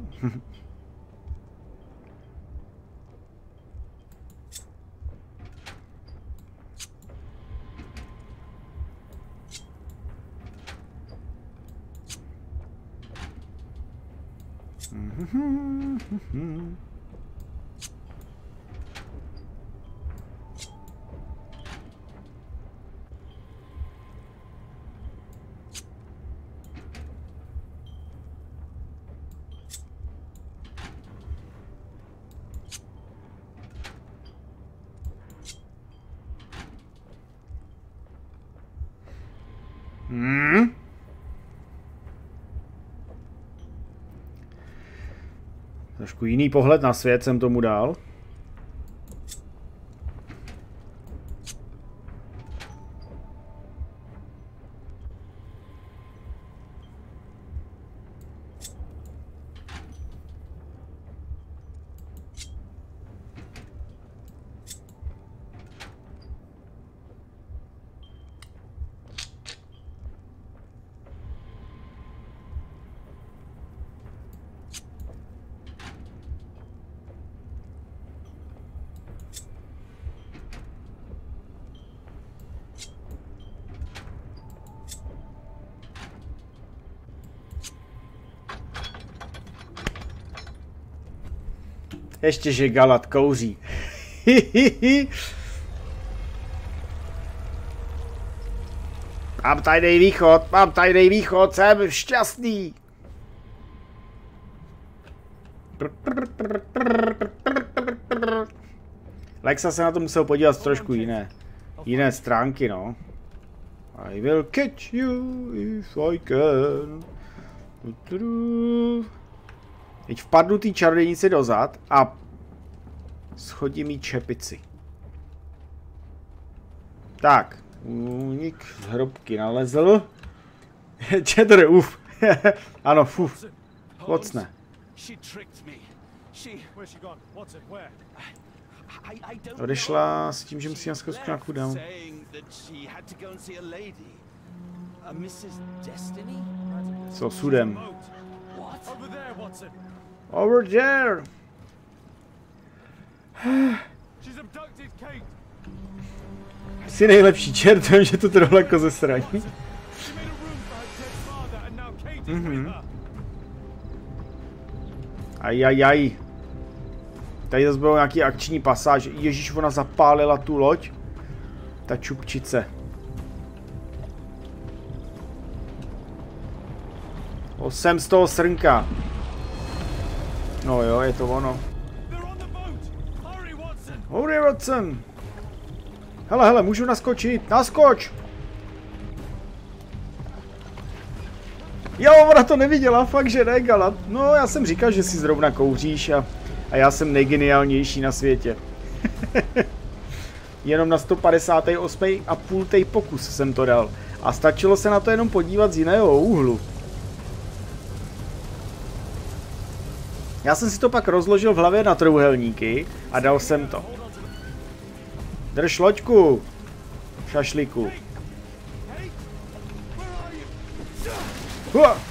Hmm. Trošku jiný pohled na svět jsem tomu dal. Ještě, že Galat kouří. Mám tajný východ, mám tajný východ, jsem šťastný. Lexa se na to musel podívat z trošku jiné, jiné stránky, no. I will catch you if I can. Teď vpadnu té čarodějnici dozad a schodím jí čepici. Tak, únik z hrobky nalezl. Četr, uf. Ano, fuf. Mocné. Odešla s tím, že musí naskočit nějakou dámu. S osudem. Over there. Jsi nejlepší čert, vím, že to tohle jako ze sraní. Mhm. Ajajaj. Tady zase bylo nějaký akční pasáž. Ježíš, ona zapálila tu loď. Ta čupčice. O, jsem z toho srnka. No jo, je to ono. Hurry, Watson! Hele, hele, můžu naskočit? Naskoč! Jo, ona to neviděla, fakt, že ne, Galat. No, já jsem říkal, že si zrovna kouříš a, a já jsem nejgeniálnější na světě. Jenom na sto padesát osm a půl pokus jsem to dal. A stačilo se na to jenom podívat z jiného úhlu. Já jsem si to pak rozložil v hlavě na trojúhelníky a dal jsem to. Drž loďku, šašlíku. Hua.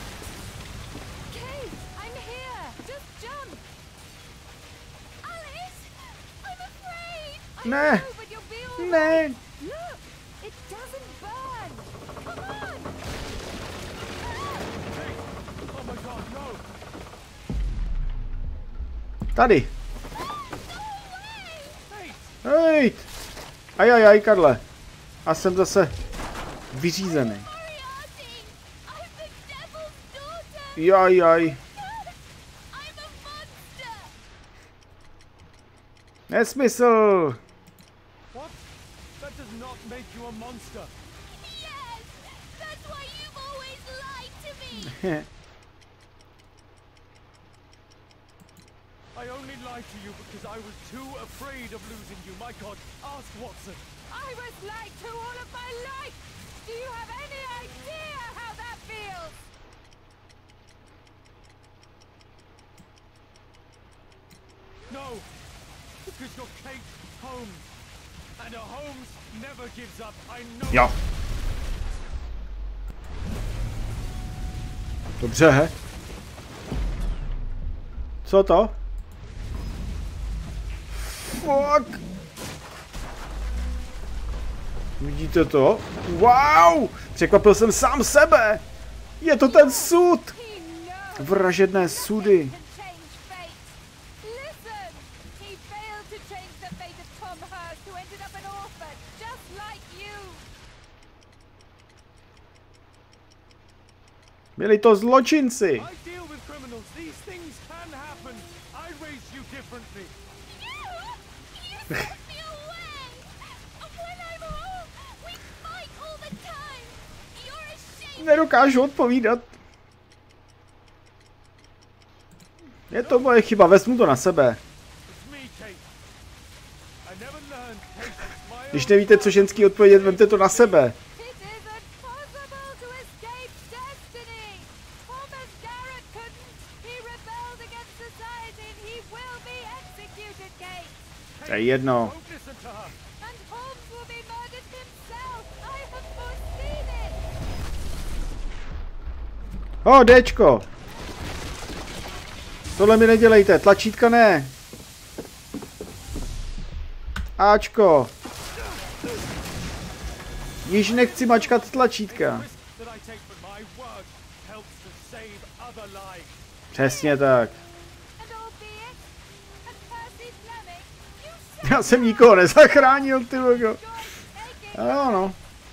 Ne, ne. Tady. Hej. Ajajaj, Karle. A jsem zase vyřízený. Jajaj. Nesmysl. I only lied to you because I was too afraid of losing you. My God, ask Watson. I was lied to all of my life! Do you have any idea how that feels? No, because you're Kate Holmes. And a Holmes never gives up. I know. Jo. Dobře. Co to? Fuck. Vidíte to? Wow! Překvapil jsem sám sebe! Je to ten sud! Vražedné sudy. Byli to zločinci. Nedokážu odpovídat. Je to moje chyba, vezmu to na sebe. Když nevíte, co ženský odpovědět, vemte to na sebe. To je jedno. O, Dčko. Tohle mi nedělejte, tlačítka ne. Ačko. Již nechci mačkat tlačítka. Přesně tak. Já jsem nikoho nezachránil, ty vogo. Ano.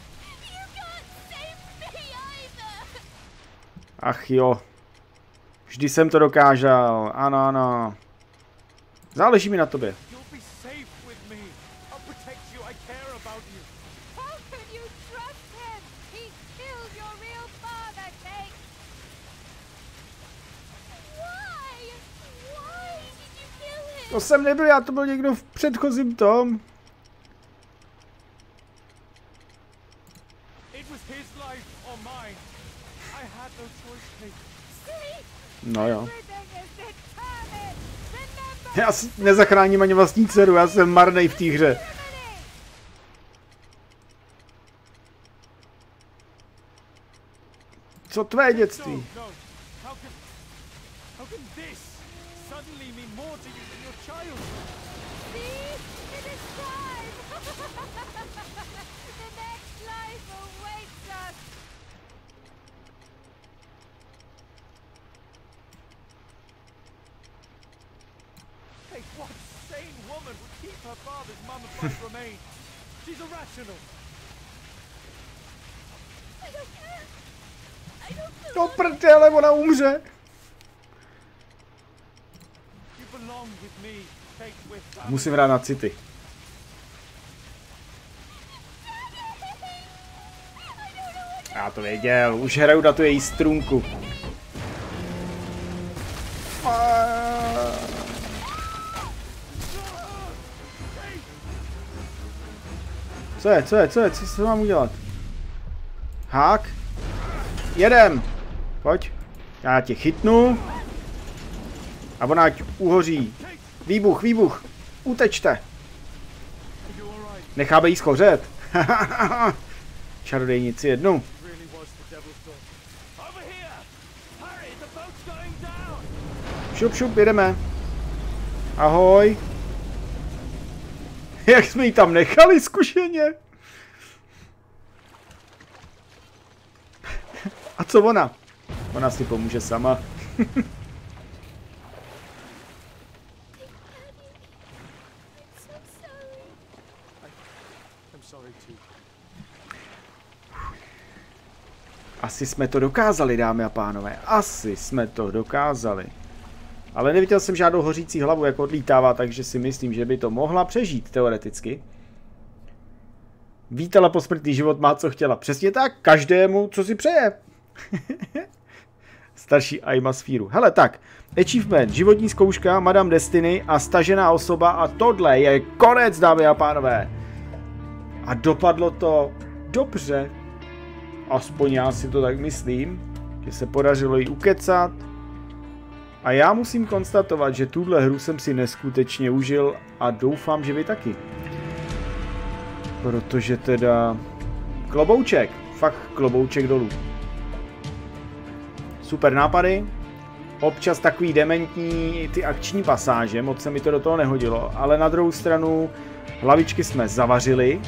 Ach jo. Vždy jsem to dokázal. Ano, ano. Záleží mi na tobě. To jsem nebyl, já to byl někdo v předchozím tom. No jo. Já si nezachráním ani vlastní dceru, já jsem marnej v té hře. Co tvé dětství? Do prdele, ona umře. Musím hrát na city. Já to věděl, už hraju na tu její strunku. Co je, co je, co je, co se mám udělat? Hák? Jedem! Pojď. Já tě chytnu. A ona ať uhoří. Výbuch, výbuch. Utečte. Necháme jí schořet. Čarodějnici jednu. Šup, šup, jedeme. Ahoj. Jak jsme ji tam nechali zkušeně. A co ona? Ona si pomůže sama. Asi jsme to dokázali, dámy a pánové. Asi jsme to dokázali. Ale neviděl jsem žádnou hořící hlavu, jak odlítává, takže si myslím, že by to mohla přežít, teoreticky. Vítala posmrtný život, má co chtěla. Přesně tak, každému, co si přeje. Starší Aima Sfíru. Hele, tak, Achievement, životní zkouška, Madame Destiny a stažená osoba a tohle je konec, dámy a pánové. A dopadlo to dobře. Aspoň já si to tak myslím, že se podařilo jí ukecat. A já musím konstatovat, že tuhle hru jsem si neskutečně užil a doufám, že vy taky. Protože teda klobouček, fakt klobouček dolů. Super nápady, občas takový dementní ty akční pasáže, moc se mi to do toho nehodilo, ale na druhou stranu hlavičky jsme zavařili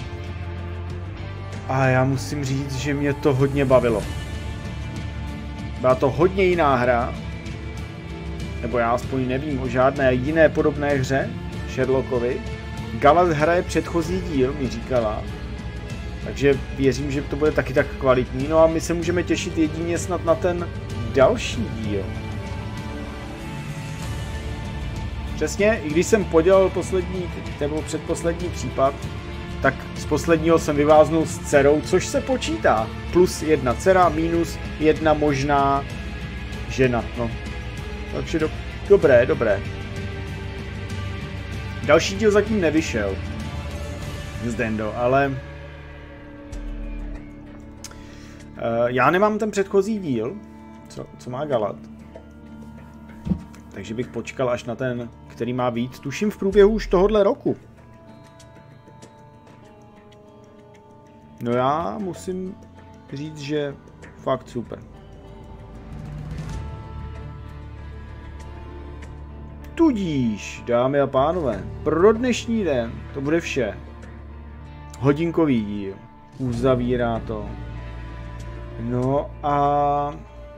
a já musím říct, že mě to hodně bavilo. Byla to hodně jiná hra, nebo já aspoň nevím o žádné jiné podobné hře Sherlockovi. Galad hraje předchozí díl, mi říkala, takže věřím, že to bude taky tak kvalitní. No a my se můžeme těšit jedině snad na ten další díl. Přesně, i když jsem podělal poslední, nebo předposlední případ, tak z posledního jsem vyváznul s dcerou, což se počítá. Plus jedna dcera, minus jedna možná žena. No. Takže do, dobré, dobré. Další díl zatím nevyšel. Zdendo, ale... Uh, já nemám ten předchozí díl, co, co má Galad. Takže bych počkal až na ten, který má být, tuším v průběhu už tohohle roku. No já musím říct, že fakt super. Tudíž, dámy a pánové, pro dnešní den to bude vše. Hodinkový díl. Uzavírá to. No a...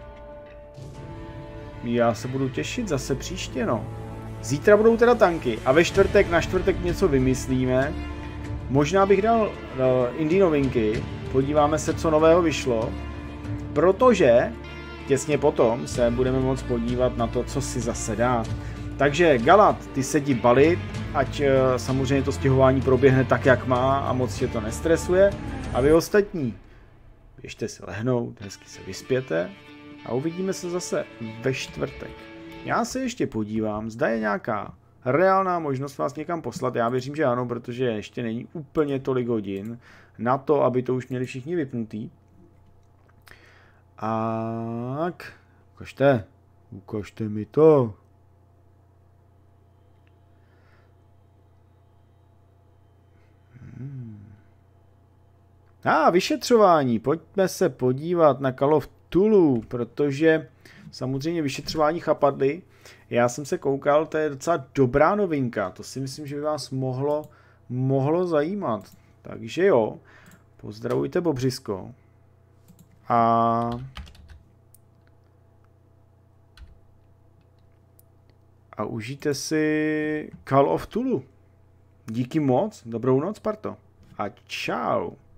já se budu těšit zase příště, no. Zítra budou teda tanky a ve čtvrtek na čtvrtek něco vymyslíme. Možná bych dal uh, indie novinky, podíváme se, co nového vyšlo, protože těsně potom se budeme moct podívat na to, co si zase dá. Takže Galad, ty se jdi balit, ať uh, samozřejmě to stěhování proběhne tak, jak má a moc tě to nestresuje. A vy ostatní, běžte si lehnout, hezky se vyspěte a uvidíme se zase ve čtvrtek. Já se ještě podívám, zda je nějaká reálná možnost vás někam poslat. Já věřím, že ano, protože ještě není úplně tolik hodin na to, aby to už měli všichni vypnutý. Tak, ukažte, ukažte mi to. Hmm. A vyšetřování, pojďme se podívat na Call of Cthulhu, protože samozřejmě vyšetřování chapadly. Já jsem se koukal, to je docela dobrá novinka, to si myslím, že by vás mohlo, mohlo zajímat. Takže jo, pozdravujte Bobřisko. A... a užijte si Call of Cthulhu. Díky moc, dobrou noc, parto. A čau.